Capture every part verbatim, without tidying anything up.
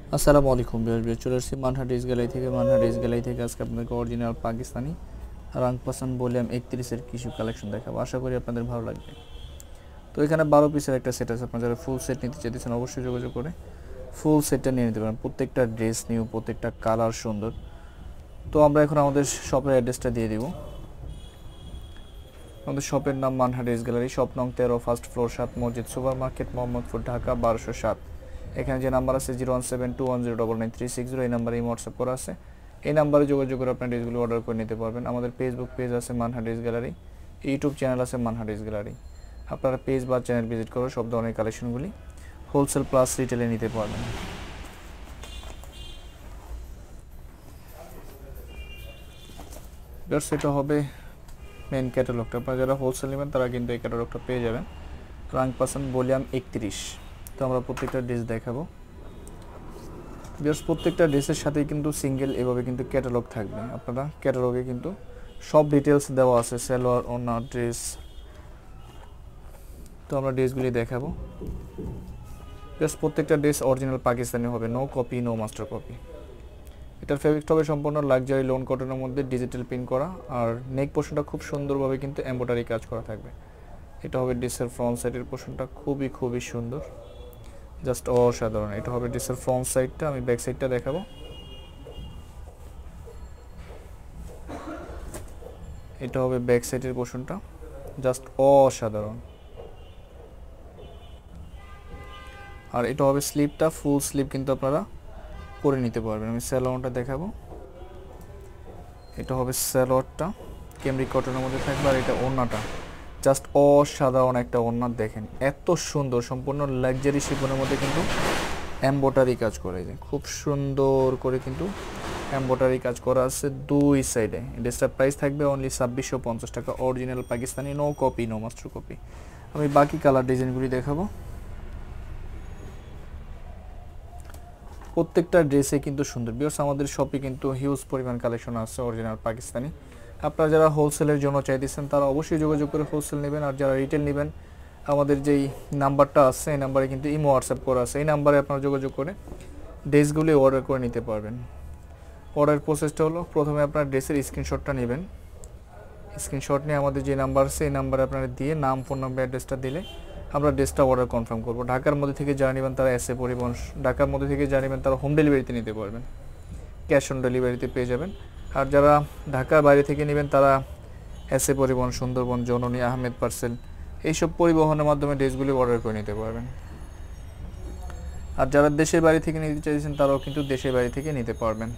আসসালামু আলাইকুম viewers viewers চলে আসছি মানহা ড্রেস গ্যালারি থেকে মানহা ড্রেস গ্যালারি থেকে আজকে আপনাদেরকে অরিজিনাল পাকিস্তানি রাং পাসান ভলিউম একত্রিশ এর কিছু কালেকশন দেখাবো। আশা করি আপনাদের ভালো লাগবে। তো এখানে বারো পিসের একটা সেট আছে, আপনারা যারা ফুল সেট নিতে চাইতেছেন অবশ্যই যোগাযোগ করে ফুল সেটটা নিয়ে নিতে পারেন। প্রত্যেকটা ড্রেস নিউ, প্রত্যেকটা কালার সুন্দর। তো আমরা এখন আমাদের শপের অ্যাড্রেসটা দিয়ে দিব। আমাদের শপের নাম মানহা ড্রেস গ্যালারি, শপ নং তেরো, ফার্স্ট ফ্লোর, সাত মসজিদ সুপার মার্কেট, মোহাম্মদপুর, ঢাকা বারোশো সাত। এখানে যে নাম্বার আছে zero one seven two one zero double nine three six zero, এই নাম্বারে হোয়াটসঅ্যাপ করা আছে। এই নাম্বারে যোগাযোগ করে আপনার ড্রেসগুলো অর্ডার করে নিতে পারবেন। আমাদের ফেসবুক পেজ আছে Manha dress gallery, YouTube channel আছে মানহা ড্রেস গ্যালারি। আপনারা পেজ বা চ্যানেল ভিজিট করে সব ধরনের কালেকশনগুলি হোলসেল প্লাস রিটেলে নিতে পারবেন। এবার সেটা হবে মেন ক্যাটালগটা। আপনারা যারা হোলসেল নেবেন তারা কিন্তু এই ক্যাটালগটা পেয়ে যাবেন। রাং পাসান ভলিউম একত্রিশ। তো আমরা প্রত্যেকটা ড্রেস দেখাবো। বিকজ প্রত্যেকটা ড্রেসের সাথেই কিন্তু সিঙ্গেল এভাবে কিন্তু ক্যাটালগ থাকবে। আপনারা ক্যাটালগে কিন্তু সব ডিটেলস দেওয়া আছে, সালোয়ার, ওড়না, ড্রেস। তো আমরা ড্রেসগুলি দেখাবো। বিকজ প্রত্যেকটা ড্রেস অরিজিনাল পাকিস্তানি হবে, no copy, no master copy. এটার ফেব্রিকটা হবে সম্পূর্ণ লাক্সারি লোন কটনের মধ্যে ডিজিটাল প্রিন্ট করা, আর নেক পোর্শনটা খুব সুন্দরভাবে কিন্তু এমব্রয়ডারি কাজ করা থাকবে। এটা হবে ড্রেসের ফ্রন্ট সাইডের পোর্শনটা, খুবই খুবই সুন্দর, জাস্ট অসাধারণ। এটা হবে ড্রেসের ফ্রন্ট সাইডটা। আমি ব্যাক সাইডটা দেখাবো। এটা হবে ব্যাক সাইডের পোর্শনটা, জাস্ট অসাধারণ। আর এটা হবে স্লিপটা, ফুল স্লিপ কিন্তু আপনারা করে নিতে পারবেন। আমি স্যালোয়ারটা দেখাবো। এটা হবে স্যালোয়ারটা, ক্যামরিক কটনের মধ্যে থাকবে। আর এটা ওড়নাটা, জাস্ট অসাধারণ একটা ওড়না। দেখেন এত সুন্দর, সম্পূর্ণ লাক্সারি শিফনের মধ্যে কিন্তু এমব্রয়ডারি কাজ করে যায়, খুব সুন্দর করে কিন্তু এমব্রয়ডারি কাজ করা আছে দুই সাইডে। ড্রেসটার প্রাইস থাকবে অনলি ছাব্বিশশো পঞ্চাশ টাকা, original Pakistani, no copy, no master copy. আমি বাকি কালার ডিজাইনগুলি দেখাবো। প্রত্যেকটা ড্রেসে কিন্তু সুন্দর। বিকজ আমাদের শপে কিন্তু হিউজ পরিমাণ কালেকশন আছে অরিজিনাল পাকিস্তানি। আপনারা যারা হোলসেলের জন্য চাইতেছেন তারা অবশ্যই যোগাযোগ করে হোলসেল নেবেন। আর যারা রিটেল নেবেন, আমাদের যেই নাম্বারটা আছে এই নাম্বারে কিন্তু ইমো হোয়াটসঅ্যাপ করা আছে, এই নাম্বারে আপনারা যোগাযোগ করে ড্রেসগুলি অর্ডার করে নিতে পারবেন। অর্ডার প্রসেসটা হলো, প্রথমে আপনার ড্রেসের স্ক্রিনশটটা নেবেন। স্ক্রিনশট নিয়ে আমাদের যে নাম্বার আছে এই নাম্বারে আপনারা দিয়ে নাম, ফোন নাম্বার, অ্যাড্রেসটা দিলে আমরা ড্রেসটা অর্ডার কনফার্ম করবো। ঢাকার মধ্যে থেকে যারা নেবেন তারা এসে পরিবহন, ঢাকার মধ্যে থেকে যারা নেবেন তারা হোম ডেলিভারিতে নিতে পারবেন, ক্যাশ অন ডেলিভারিতে পেয়ে যাবেন। আর যারা ঢাকার বাইরে থেকে নেবেন তারা এসে পরিবহন, সুন্দরবন, জননী, আহমেদ পার্সেল, এইসব পরিবহনের মাধ্যমে ড্রেসগুলি অর্ডার করে নিতে পারবেন। আর যারা দেশের বাড়ি থেকে নিতে চাইছেন তারাও কিন্তু দেশের বাড়ি থেকে নিতে পারবেন।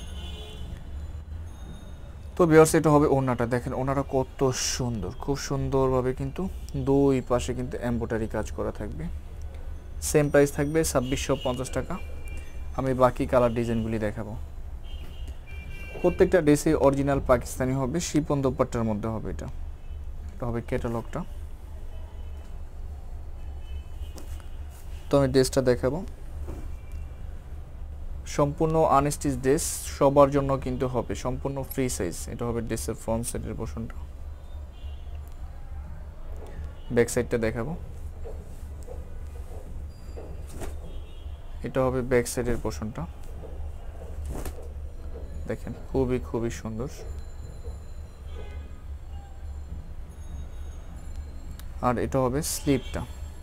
তো ভিউয়ার্স এটা হবে ওড়নাটা। দেখেন ওড়নাটা কত সুন্দর, খুব সুন্দরভাবে কিন্তু দুই পাশে কিন্তু এমব্রয়ডারি কাজ করা থাকবে। সেম প্রাইস থাকবে ছাব্বিশশো পঞ্চাশ টাকা। আমি বাকি কালার ডিজাইনগুলি দেখাবো। প্রত্যেকটা ড্রেসে অরিজিনাল পাকিস্তানি হবে, শিপন দোপাট্টার মধ্যে হবে। এটা এটা হবে ক্যাটালগটা। তো আমি ড্রেসটা দেখাবো। সম্পূর্ণ আনস্টিচ ড্রেস, সবার জন্য কিন্তু হবে, সম্পূর্ণ ফ্রি সাইজ। এটা হবে ড্রেসের ফ্রন্ট সাইডের পোর্শনটা। ব্যাক সাইডটা দেখাবো। এটা হবে ব্যাক সাইডের পোর্শনটা। দেখেন খুবই খুবই সুন্দর। আর এটা হবে স্লিপটা।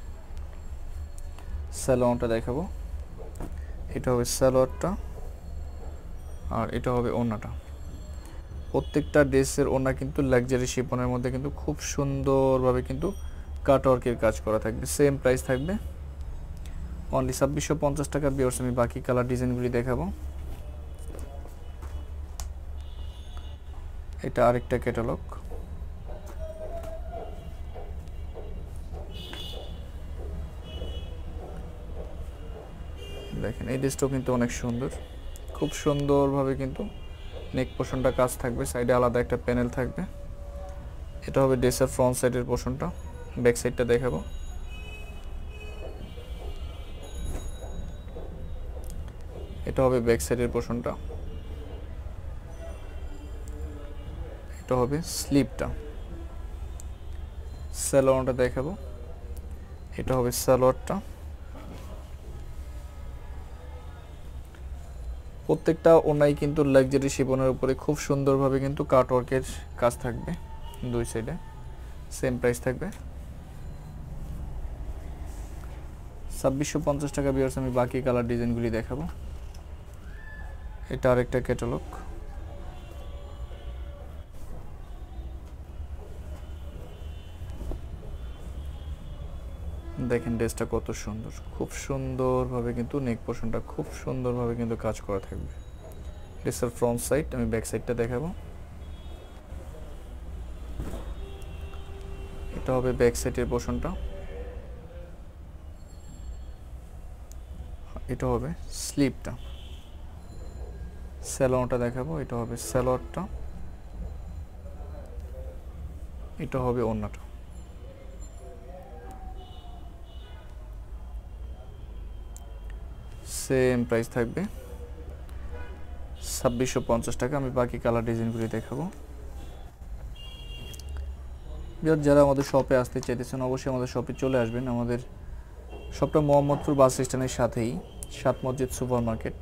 সালোয়ারটা দেখাবো। এটা হবে সালোয়ারটা, আর এটা হবে ওড়নাটা। প্রত্যেকটা ড্রেসের ওড়না কিন্তু লাক্সারি শিপনের মধ্যে কিন্তু খুব সুন্দরভাবে কিন্তু কাটওয়ার্কের কাজ করা থাকবে। সেম প্রাইস থাকবে অনলি ছাব্বিশশো পঞ্চাশ টাকা। ভিউয়ার্স আমি বাকি কালার ডিজাইনগুলি দেখাবো। এটা আরেকটা ক্যাটালগ। দেখেন এই ড্রেসটাও কিন্তু অনেক সুন্দর, খুব সুন্দরভাবে কিন্তু নেক পোর্শনটা কাজ থাকবে, সাইডে আলাদা একটা প্যানেল থাকবে। এটা হবে ড্রেসের ফ্রন্ট সাইডের পোর্শনটা। ব্যাক সাইডটা দেখাবো। এটা হবে ব্যাক সাইডের পোর্শনটা। এটা হবে স্লিপটা। সালোয়ারটা দেখাবো। এটা হবে সালোয়ারটা। প্রত্যেকটা ওনাই কিন্তু লাক্সারি শিফনের উপরে খুব সুন্দরভাবে কিন্তু কাটওয়ার্কের কাজ থাকবে দুই সাইডে। সেম প্রাইস থাকবে ছাব্বিশশো পঞ্চাশ টাকা। ভিউয়ার্স আমি বাকি কালার ডিজাইনগুলি দেখাবো। এটা আরেকটা ক্যাটালগ। দেখেন ড্রেসটা কত সুন্দর, খুব সুন্দরভাবে কিন্তু নেক পোর্শনটা খুব সুন্দরভাবে কিন্তু কাজ করা থাকবে। ড্রেসের ফ্রন্ট সাইড, আমি ব্যাক সাইডটা দেখাবো। এটা হবে ব্যাক সাইডের পোর্শনটা, এটা হবে স্লিপটা। স্যালোয়ারটা দেখাবো, এটা হবে স্যালোয়ারটা, এটা হবে ওড়নাটা। সেম প্রাইস থাকবে ছাব্বিশশো পঞ্চাশ টাকা। আমি বাকি কালার ডিজাইনগুলি দেখাবো। যারা আমাদের শপে আসতে চাইতেছেন অবশ্যই আমাদের শপে চলে আসবেন। আমাদের শপটা মোহাম্মদপুর বাস স্ট্যান্ডের সাথেই, সাত মসজিদ সুপার মার্কেট।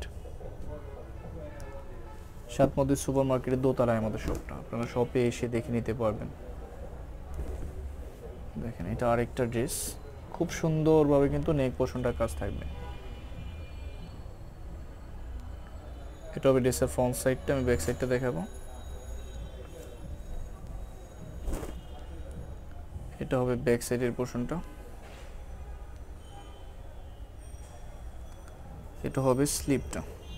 সাত মসজিদ সুপার মার্কেটের দোতলায় আমাদের শপটা, আপনারা শপে এসে দেখে নিতে পারবেন। দেখেন এটা আরেকটা ড্রেস, খুব সুন্দরভাবে কিন্তু নেক পোর্শনটার কাজ থাকবে। এটা হবে ড্রেসের ফ্রন্ট সাইডটা, আমি ব্যাক সাইডটা দেখাবো। এটা হবে ব্যাক সাইডের পোর্শনটা, এটা হবে স্লিপটা।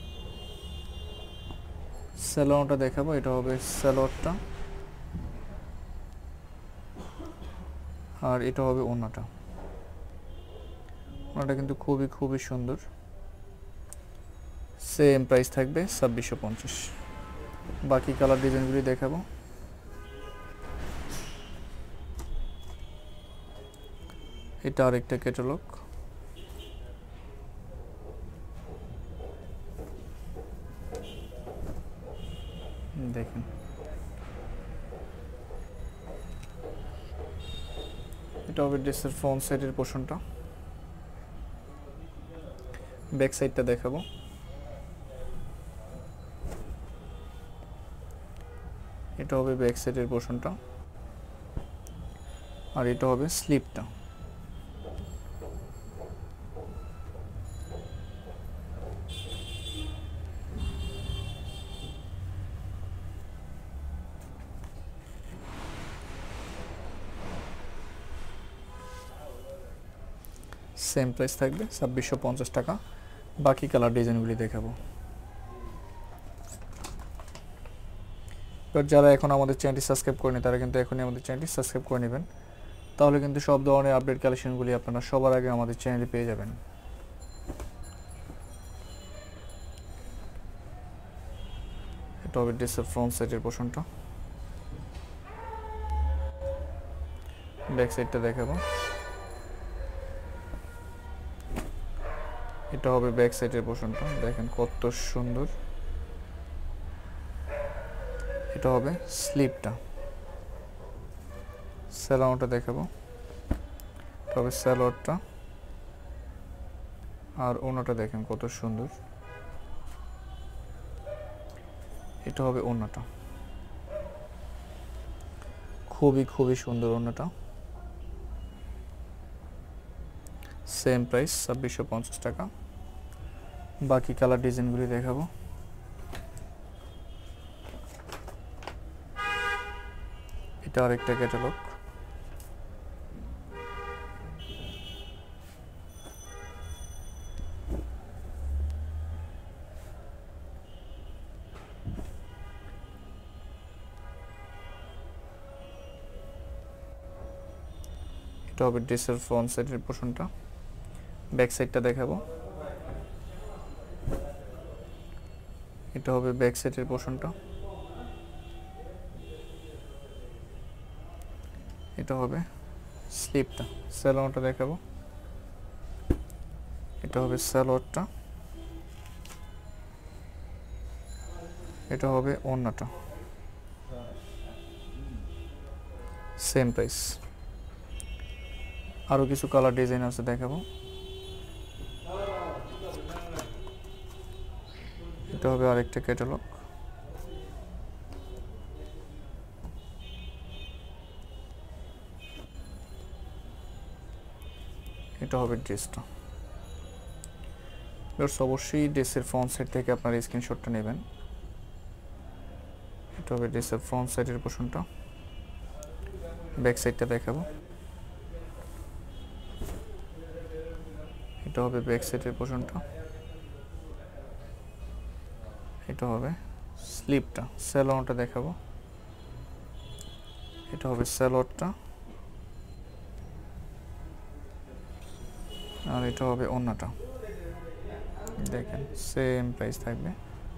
সালোয়ারটা দেখাবো, এটা হবে সালোয়ারটা, আর এটা হবে ওড়নাটা। ওড়নাটা কিন্তু খুবই খুবই সুন্দর। সেম প্রাইস থাকবে ছাব্বিশশো পঞ্চাশ। বাকি কালার ডিজাইনগুলি দেখাবো। এটা আরেকটা ক্যাটালগ। দেখেন এটা হবে ড্রেসের ফ্রন্ট সাইডের পোর্শনটা, ব্যাক সাইডটা দেখাবো। এটা হবে ব্যাক সাইডের পোর্শনটা, আর এটা হবে স্লিপটা। সেম প্রাইস থাকবে ছাব্বিশশো পঞ্চাশ টাকা। বাকি কালার ডিজাইনগুলি দেখাবো। যারা এখন আমাদের চ্যানেলটি সাবস্ক্রাইব করেনি তারা কিন্তু এখনই আমাদের চ্যানেলটি সাবস্ক্রাইব করে নেবেন, তাহলে কিন্তু সব ধরনের আপডেট কালেকশনগুলি আপনারা সবার আগে আমাদের চ্যানেলে পেয়ে যাবেন। এটা হবে ড্রেসের ফ্রন্ট সাইডের পোর্শনটা, ব্যাক সাইডটা দেখাবো। এটা হবে ব্যাক সাইডের পোর্শনটা, দেখেন কত সুন্দর। এটা হবে স্লিপটা। সালোয়ারটা দেখাবো, এটা হবে সালোয়ারটা, আর ওড়নাটা দেখেন কত সুন্দর। এটা হবে ওড়নাটা, খুবই খুবই সুন্দর ওড়নাটা। সেম প্রাইস ছাব্বিশশো পঞ্চাশ টাকা। বাকি কালার ডিজাইনগুলি দেখাবো। এটা আরেকটা ক্যাটালগ। এটা হবে ড্রেসের ফ্রন্ট সাইডের পোর্শনটা, ব্যাক সাইডটা দেখাবো। এটা হবে ব্যাক সাইডের পোর্শনটা, এটা হবে স্লিপটা। সালোয়ারটা দেখাবো, এটা হবে সালোয়ারটা, এটা হবে ওড়নাটা। Same price. আরো কিছু কালার ডিজাইন আছে দেখাবো। এটা হবে আরেকটা ক্যাটালগ। এটা হবে ড্রেসটা। ভিউয়ার্স অবশ্যই ড্রেসের ফ্রন্ট সাইড থেকে আপনারা স্ক্রিনশটটা নেবেন। এটা হবে ড্রেসের ফ্রন্ট সাইডের পোর্শনটা। ব্যাক সাইডটা দেখাবো। এটা হবে ব্যাক সাইডের পোর্শনটা। এটা হবে স্লিপটা, স্যালোনটা দেখাবো। এটা হবে স্যালোডটা, আর এটা হবে ওন্নাটা। দেখেন সেম প্রাইস থাকবে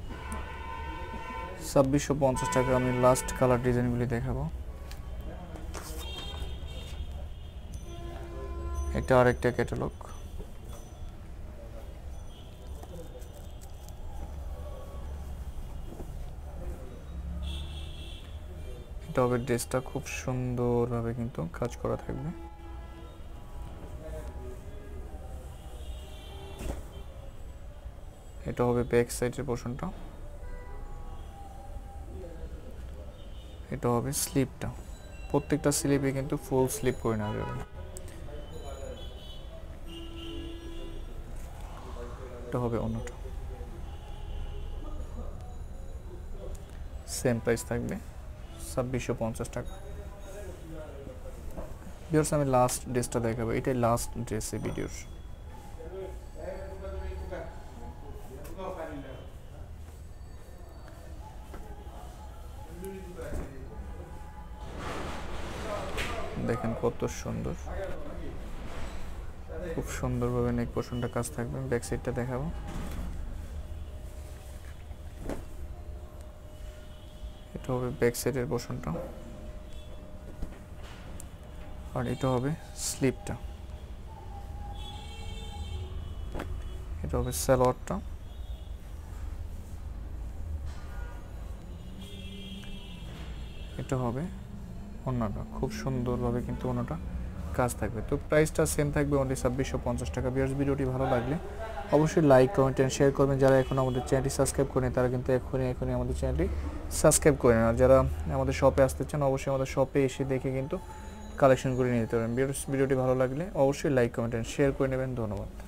ছাব্বিশশো পঞ্চাশ টাকা। আমি লাস্ট কালার ডিজাইনগুলি দেখাবো। এটা আরেকটা ক্যাটালগ। এটা হবে ড্রেসটা, খুব সুন্দরভাবে কিন্তু কাজ করা থাকবে। এটা হবে ব্যাক সাইডের পোর্শনটা। এটা হবে স্লিপটা। প্রত্যেকটা স্লিপে কিন্তু ফুল স্লিপ করে নেওয়া যাবে। এটা হবে অন্যটা। সেম প্রাইস থাকবে ছাব্বিশশো পঞ্চাশ টাকা। ভিউয়ার্স আমি লাস্ট ড্রেসটা দেখাবো। এটাই লাস্ট ড্রেস এই ভিডিওর। দেখেন কত সুন্দর, খুব সুন্দরভাবে নেক পোর্শনটা কাজ থাকবে। ব্যাক সাইডটা দেখাবো। এটা হবে ব্যাক সাইডের পোর্শনটা, আর এটা হবে স্লিপটা। এটা হবে সালোয়ারটা। এটা হবে ওন্নাটা। খুব সুন্দরভাবে কিন্তু ওন্নাটা কাজ থাকবে। তো প্রাইসটা সেম থাকবে অনলি ছাব্বিশশো পঞ্চাশ টাকা। ভিউয়ার্স ভিডিওটি ভালো লাগলে অবশ্যই লাইক কমেন্ট এন্ড শেয়ার করবেন। যারা এখন আমাদের চ্যানেলটি সাবস্ক্রাইব করেন তারা কিন্তু এখনই এখনই আমাদের চ্যানেলটি সাবস্ক্রাইব করে নেন। আর যারা আমাদের শপে আসতে চান অবশ্যই আমাদের শপে এসে দেখে কিন্তু কালেকশন করে নিতে পারেন। ভিউয়ার্স ভিডিওটি ভালো লাগলে অবশ্যই লাইক কমেন্ট এন্ড শেয়ার করে নেবেন। ধন্যবাদ।